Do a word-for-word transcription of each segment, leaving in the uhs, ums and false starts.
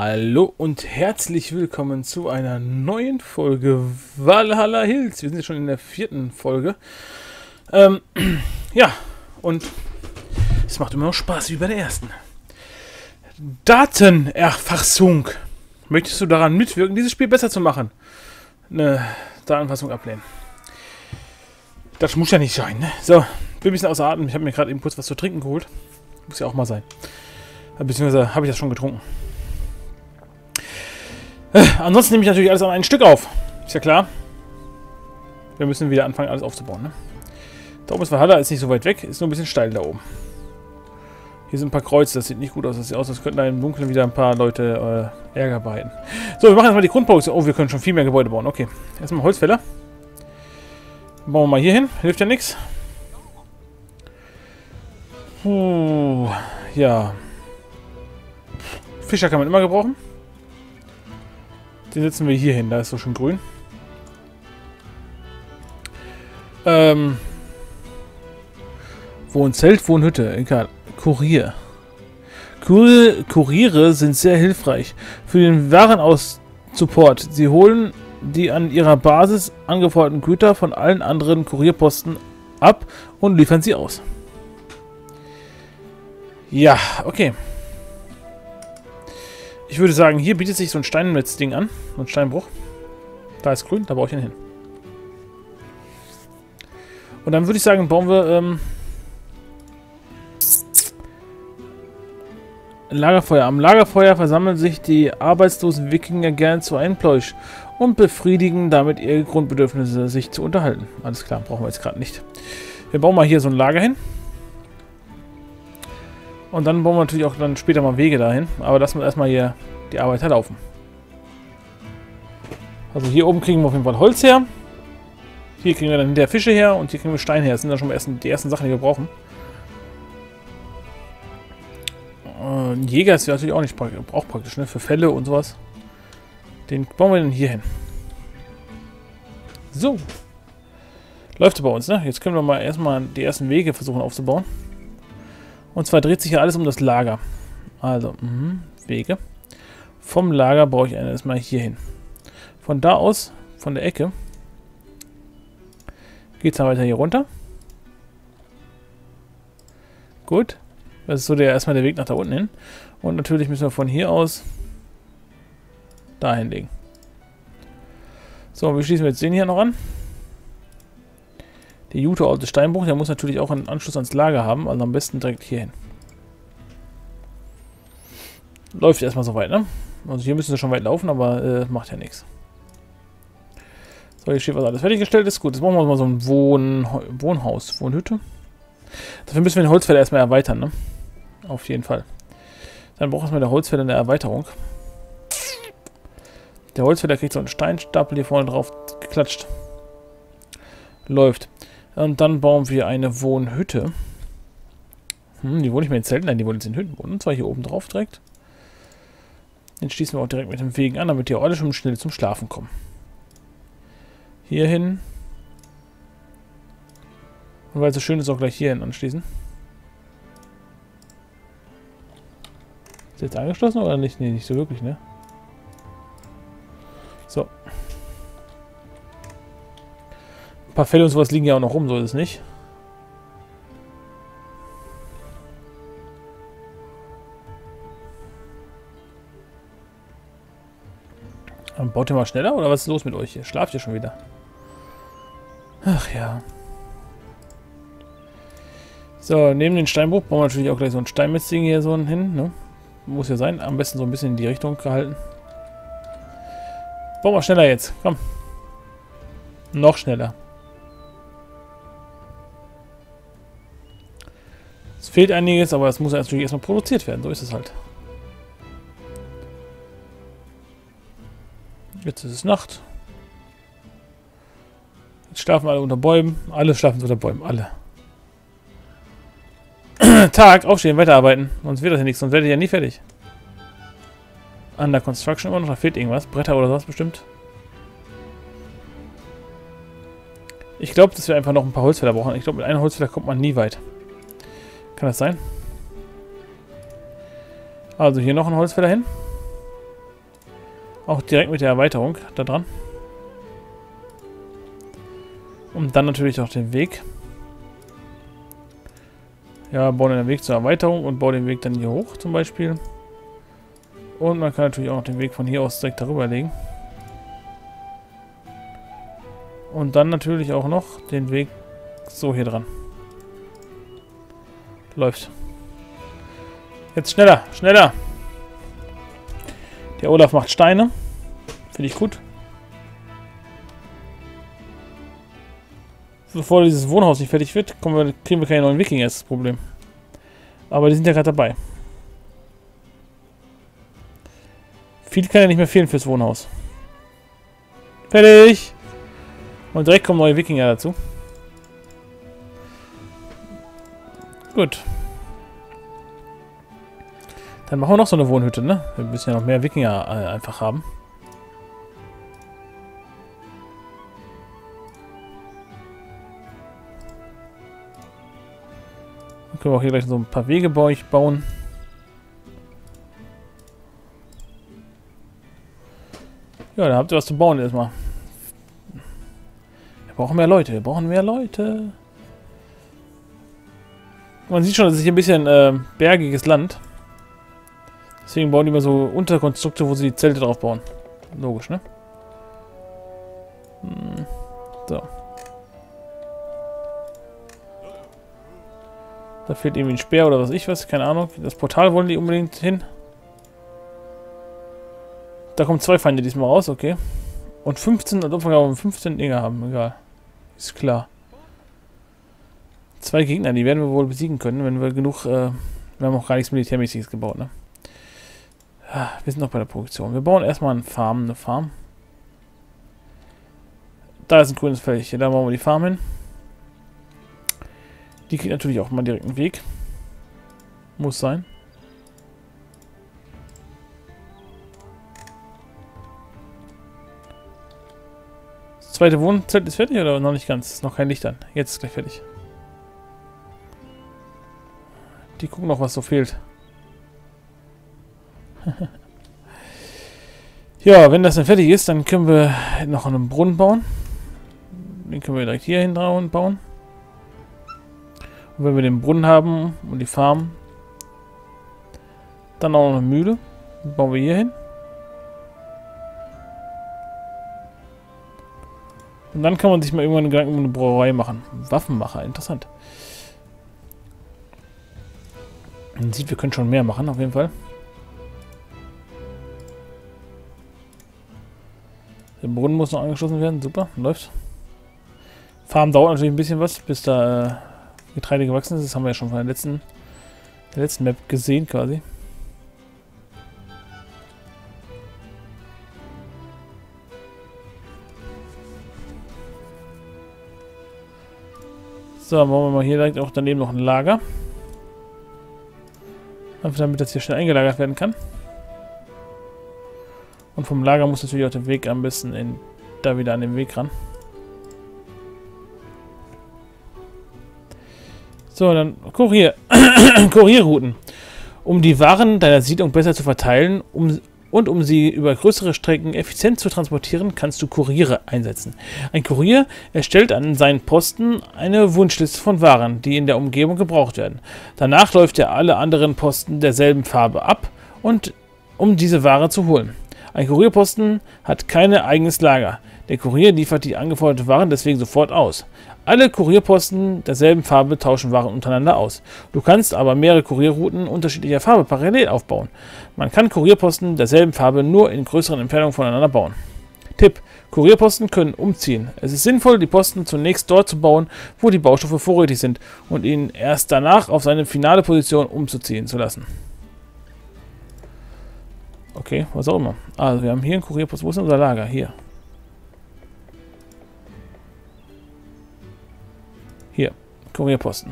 Hallo und herzlich willkommen zu einer neuen Folge Valhalla Hills. Wir sind jetzt schon in der vierten Folge. Ähm, ja, und es macht immer noch Spaß wie bei der ersten. Datenerfassung. Möchtest du daran mitwirken, dieses Spiel besser zu machen? Eine Datenerfassung ablehnen. Das muss ja nicht sein, ne? So, bin ein bisschen außer Atem. Ich habe mir gerade eben kurz was zu trinken geholt. Muss ja auch mal sein. Beziehungsweise habe ich das schon getrunken. Äh, ansonsten nehme ich natürlich alles an ein Stück auf. Ist ja klar. Wir müssen wieder anfangen, alles aufzubauen. Ne? Da oben ist Valhalla, ist nicht so weit weg. Ist nur ein bisschen steil da oben. Hier sind ein paar Kreuze. Das sieht nicht gut aus. Das sieht aus, als könnten da im Dunkeln wieder ein paar Leute äh, Ärger bereiten. So, wir machen jetzt mal die Grundproduktion. Oh, wir können schon viel mehr Gebäude bauen. Okay. Erstmal Holzfäller. Bauen wir mal hier hin. Hilft ja nichts. Uh, ja. Fischer kann man immer gebrauchen. Den setzen wir hier hin. Da ist so schön grün. Ähm. Wohnzelt, Wohnhütte. Egal. Kurier. Kurier. Kuriere sind sehr hilfreich für den Warenaus-Support. Sie holen die an ihrer Basis angeforderten Güter von allen anderen Kurierposten ab und liefern sie aus. Ja, okay. Ich würde sagen, hier bietet sich so ein Steinmetz-Ding an. So ein Steinbruch. Da ist grün, da baue ich ihn hin. Und dann würde ich sagen, bauen wir ähm, Lagerfeuer. Am Lagerfeuer versammeln sich die arbeitslosen Wikinger gern zu einem Pläusch und befriedigen damit ihre Grundbedürfnisse, sich zu unterhalten. Alles klar, brauchen wir jetzt gerade nicht. Wir bauen mal hier so ein Lager hin. Und dann bauen wir natürlich auch dann später mal Wege dahin. Aber lassen wir erstmal hier die Arbeiter laufen. Also hier oben kriegen wir auf jeden Fall Holz her. Hier kriegen wir dann hinterher Fische her. Und hier kriegen wir Stein her. Das sind dann schon mal die ersten Sachen, die wir brauchen. Ein Jäger ist natürlich auch nicht praktisch, auch praktisch, ne? Für Fälle und sowas. Den bauen wir dann hier hin. So. Läuft bei uns, ne? Jetzt können wir mal erstmal die ersten Wege versuchen aufzubauen. Und zwar dreht sich ja alles um das Lager. Also, mh, Wege. Vom Lager brauche ich erstmal hier hin. Von da aus, von der Ecke, geht es dann weiter hier runter. Gut. Das ist so der, erstmal der Weg nach da unten hin. Und natürlich müssen wir von hier aus dahin legen. So, wir schließen wir jetzt den hier noch an. Der Jute alte Steinbruch, der muss natürlich auch einen Anschluss ans Lager haben, also am besten direkt hier hin. Läuft erstmal so weit, ne? Also hier müssen sie schon weit laufen, aber äh, macht ja nichts. So, hier steht, was alles fertiggestellt ist. Gut, jetzt brauchen wir mal so ein Wohn Wohnhaus, Wohnhütte. Dafür müssen wir den Holzfäller erstmal erweitern, ne? Auf jeden Fall. Dann braucht erstmal der Holzfäller eine Erweiterung. Der Holzfäller kriegt so einen Steinstapel hier vorne drauf geklatscht. Läuft. Und dann bauen wir eine Wohnhütte. Hm, die wohnen nicht mehr in Zelten, nein, die wollen jetzt in Hütten wohnen. Und zwar hier oben drauf direkt. Den schließen wir auch direkt mit dem Wegen an, damit die auch alle schon schnell zum Schlafen kommen. Hier hin. Und weil es so schön ist, auch gleich hier hin anschließen. Ist jetzt angeschlossen oder nicht? Nee, nicht so wirklich, ne? So. Ein paar Fälle und sowas liegen ja auch noch rum, so ist es nicht. Dann baut ihr mal schneller oder was ist los mit euch hier? Schlaft ihr schon wieder? Ach ja. So, neben den Steinbruch bauen wir natürlich auch gleich so ein Steinmetzding hier so hin, ne? Muss ja sein. Am besten so ein bisschen in die Richtung gehalten. Bauen wir schneller jetzt. Komm. Noch schneller. Es fehlt einiges, aber es muss natürlich erstmal produziert werden. So ist es halt. Jetzt ist es Nacht. Jetzt schlafen alle unter Bäumen. Alle schlafen unter Bäumen. Alle. Tag, aufstehen, weiterarbeiten. Sonst wird das ja nichts. Sonst werdet ihr ja nie fertig. Under Construction immer noch. Da fehlt irgendwas. Bretter oder sowas bestimmt. Ich glaube, dass wir einfach noch ein paar Holzfäller brauchen. Ich glaube, mit einem Holzfäller kommt man nie weit. Kann das sein? Also hier noch ein Holzfäller hin. Auch direkt mit der Erweiterung da dran. Und dann natürlich auch den Weg. Ja, bauen den Weg zur Erweiterung und bauen den Weg dann hier hoch zum Beispiel. Und man kann natürlich auch den Weg von hier aus direkt darüber legen. Und dann natürlich auch noch den Weg so hier dran. Läuft. Jetzt schneller, schneller. Der Olaf macht Steine. Finde ich gut. Bevor dieses Wohnhaus nicht fertig wird, kommen wir, kriegen wir keine neuen Wikinger, ist das Problem. Aber die sind ja gerade dabei. Viel kann ja nicht mehr fehlen fürs Wohnhaus. Fertig! Und direkt kommen neue Wikinger dazu. Gut. Dann machen wir noch so eine Wohnhütte, ne? Wir müssen ja noch mehr Wikinger äh, einfach haben. Dann können wir auch hier gleich so ein paar Wege bei euch bauen. Ja, da habt ihr was zu bauen erstmal. Wir brauchen mehr Leute, wir brauchen mehr Leute. Man sieht schon, das ist hier ein bisschen äh, bergiges Land. Deswegen bauen die immer so Unterkonstrukte, wo sie die Zelte drauf bauen. Logisch, ne? Hm. So. Da fehlt irgendwie ein Speer oder was ich weiß, keine Ahnung. Das Portal wollen die unbedingt hin. Da kommen zwei Feinde diesmal raus, okay. Und fünfzehn, als ob wir fünfzehn Dinger haben, egal. Ist klar. Zwei Gegner, die werden wir wohl besiegen können, wenn wir genug, äh, wir haben auch gar nichts Militärmäßiges gebaut, ne? Ja, wir sind noch bei der Produktion. Wir bauen erstmal eine Farm, eine Farm. Da ist ein grünes Feld, da bauen wir die Farm hin. Die kriegt natürlich auch mal direkt einen Weg. Muss sein. Das zweite Wohnzelt ist fertig oder noch nicht ganz? Ist noch kein Licht an. Jetzt ist gleich fertig. Die gucken noch, was so fehlt. Ja, wenn das dann fertig ist, dann können wir noch einen Brunnen bauen. Den können wir direkt hier hin bauen. Und wenn wir den Brunnen haben und die Farm, dann auch noch eine Mühle. Die bauen wir hier hin. Und dann kann man sich mal irgendwann Gedanken um eine Brauerei machen. Waffenmacher, interessant. Man sieht, wir können schon mehr machen, auf jeden Fall. Der Brunnen muss noch angeschlossen werden. Super, läuft. Farm dauert natürlich ein bisschen was, bis da äh, Getreide gewachsen ist. Das haben wir ja schon von der letzten, der letzten Map gesehen, quasi. So, dann bauen wir mal hier direkt auch daneben noch ein Lager. Einfach damit das hier schnell eingelagert werden kann. Und vom Lager muss natürlich auch der Weg am besten in, da wieder an den Weg ran. So, dann Kurier. Kurierrouten. Um die Waren deiner Siedlung besser zu verteilen um, und um sie über größere Strecken effizient zu transportieren, kannst du Kuriere einsetzen. Ein Kurier erstellt an seinen Posten eine Wunschliste von Waren, die in der Umgebung gebraucht werden. Danach läuft er alle anderen Posten derselben Farbe ab, und um diese Ware zu holen. Ein Kurierposten hat kein eigenes Lager. Der Kurier liefert die angeforderte Waren deswegen sofort aus. Alle Kurierposten derselben Farbe tauschen Waren untereinander aus. Du kannst aber mehrere Kurierrouten unterschiedlicher Farbe parallel aufbauen. Man kann Kurierposten derselben Farbe nur in größeren Entfernungen voneinander bauen. Tipp: Kurierposten können umziehen. Es ist sinnvoll, die Posten zunächst dort zu bauen, wo die Baustoffe vorrätig sind, und ihn erst danach auf seine finale Position umzuziehen zu lassen. Okay, was auch immer. Also wir haben hier einen Kurierposten. Wo ist denn unser Lager? Hier. Hier, Kurierposten.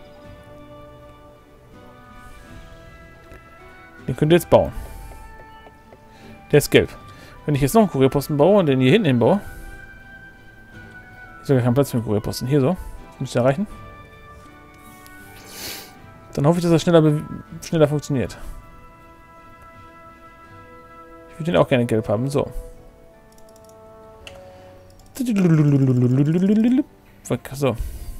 Den könnt ihr jetzt bauen. Der ist gelb. Wenn ich jetzt noch einen Kurierposten baue und den hier hinten hinbaue, ist ja gar kein Platz für einen Kurierposten. Hier so. Das müsste ja reichen. Dann hoffe ich, dass das schneller, schneller funktioniert. Ich Ich würde den auch gerne gelb haben. So. So.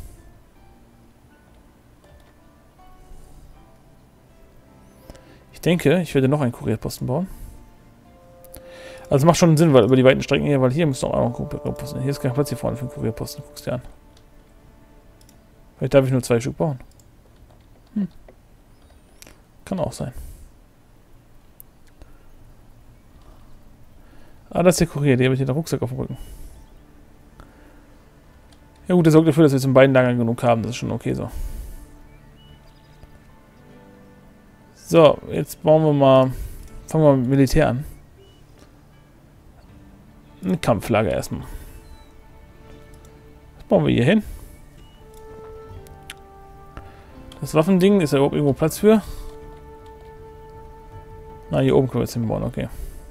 Ich denke, ich werde noch einen Kurierposten bauen. Also macht schon Sinn, weil über die weiten Strecken hier, weil hier muss noch ein Kurierposten. Hier ist kein Platz hier vorne für einen Kurierposten. Guck's dir an. Vielleicht darf ich nur zwei Stück bauen. Hm. Kann auch sein. Ah, das ist der Kurier, der habe ich hier den Rucksack auf dem Rücken. Ja gut, der sorgt dafür, dass wir jetzt in beiden Lagern genug haben. Das ist schon okay so. So, jetzt bauen wir mal... Fangen wir mit Militär an. Ein Kampflager erstmal. Das bauen wir hier hin. Das Waffending, ist da überhaupt irgendwo Platz für? Na, hier oben können wir jetzt hinbauen, okay.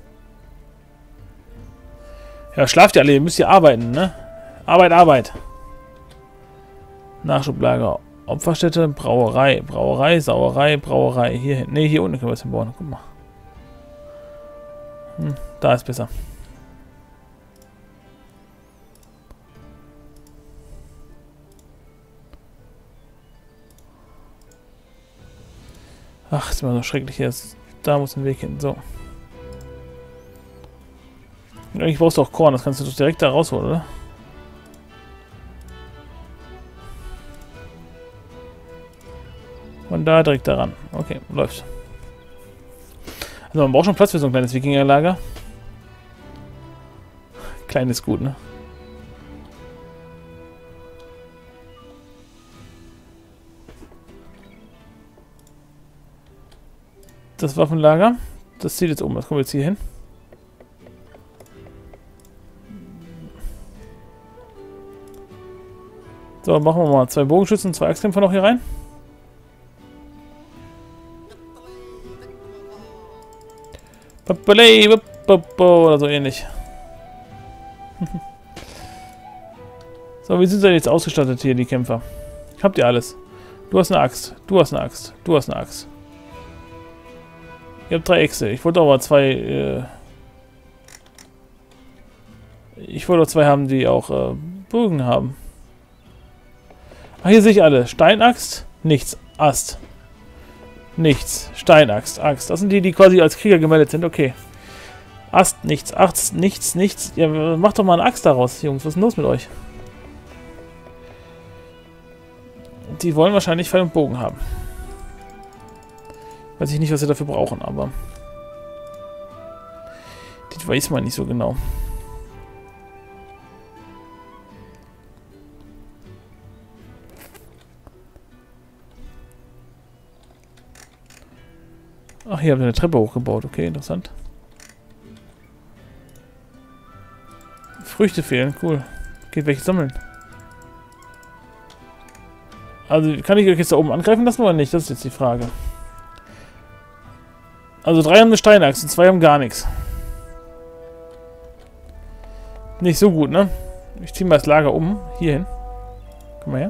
Ja, schlaft ihr alle, ihr müsst hier arbeiten, ne? Arbeit, Arbeit. Nachschublager, Opferstätte, Brauerei, Brauerei, Sauerei, Brauerei. Hier hin. Ne, hier unten können wir es hinbauen. Guck mal. Hm, da ist besser. Ach, ist immer so schrecklich hier. Da muss ein Weg hin. So. Und eigentlich brauchst du auch Korn. Das kannst du doch direkt da rausholen, oder? Und da direkt daran. Okay, läuft. Also man braucht schon Platz für so ein kleines Wikingerlager. Klein ist gut, ne? Das Waffenlager. Das zieht jetzt um. Das kommen wir jetzt hier hin. So, machen wir mal zwei Bogenschützen, zwei Axtkämpfer noch hier rein. Oder so ähnlich. So, wie sind sie jetzt ausgestattet hier, die Kämpfer? Habt ihr alles? Du hast eine Axt, du hast eine Axt, du hast eine Axt. Ihr habt drei Äxte. Ich wollte aber zwei... Äh ich wollte auch zwei haben, die auch äh, Bögen haben. Ach, hier sehe ich alle. Steinaxt, nichts. Ast. Nichts. Steinaxt, Axt. Das sind die, die quasi als Krieger gemeldet sind. Okay. Ast, nichts. Axt, nichts, nichts. Ja, macht doch mal eine Axt daraus, Jungs. Was ist denn los mit euch? Die wollen wahrscheinlich Pfeil und Bogen haben. Weiß ich nicht, was sie dafür brauchen, aber... Das weiß man nicht so genau. Ach, hier habt ihr eine Treppe hochgebaut. Okay, interessant. Früchte fehlen. Cool. Geht welche sammeln. Also, kann ich euch jetzt da oben angreifen lassen oder nicht? Das ist jetzt die Frage. Also, drei haben eine Steinaxt und zwei haben gar nichts. Nicht so gut, ne? Ich ziehe mal das Lager um. Hier hin. Komm mal her.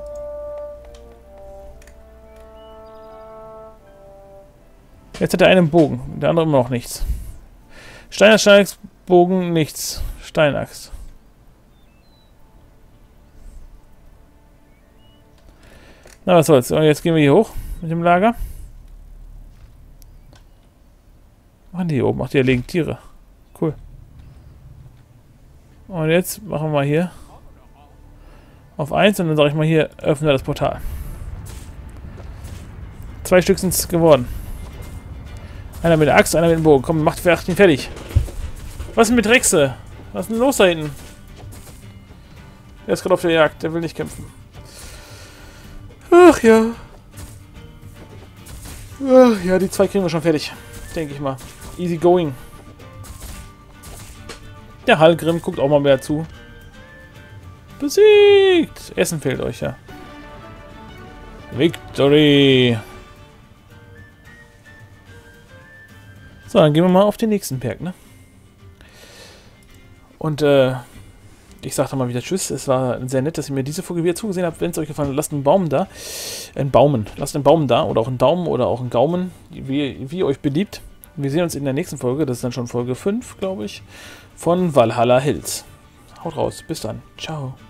Jetzt hat er einen Bogen, der andere immer noch nichts. Steinaxt, Steinaxt, Bogen, nichts. Steinaxt. Na, was soll's. Und jetzt gehen wir hier hoch mit dem Lager. Was machen die hier oben? Ach, die erlegen Tiere. Cool. Und jetzt machen wir mal hier auf eins und dann sage ich mal hier, öffne das Portal. Zwei Stück sind es geworden. Einer mit der Axt, einer mit dem Bogen. Komm, macht ihn fertig. Was ist denn mit Rexe? Was ist denn los da hinten? Der ist gerade auf der Jagd. Der will nicht kämpfen. Ach ja. Ach ja, die zwei kriegen wir schon fertig. Denke ich mal. Easy going. Der Hallgrim guckt auch mal mehr zu. Besiegt! Essen fehlt euch, ja. Victory! So, dann gehen wir mal auf den nächsten Berg, ne? Und, äh, ich sag dann mal wieder Tschüss. Es war sehr nett, dass ihr mir diese Folge wieder zugesehen habt. Wenn es euch gefallen hat, lasst einen Baum da. Einen Baumen. Lasst einen Baum da. Oder auch einen Daumen oder auch einen Gaumen. Wie, wie euch beliebt. Wir sehen uns in der nächsten Folge, das ist dann schon Folge fünf, glaube ich, von Valhalla Hills. Haut raus, bis dann. Ciao.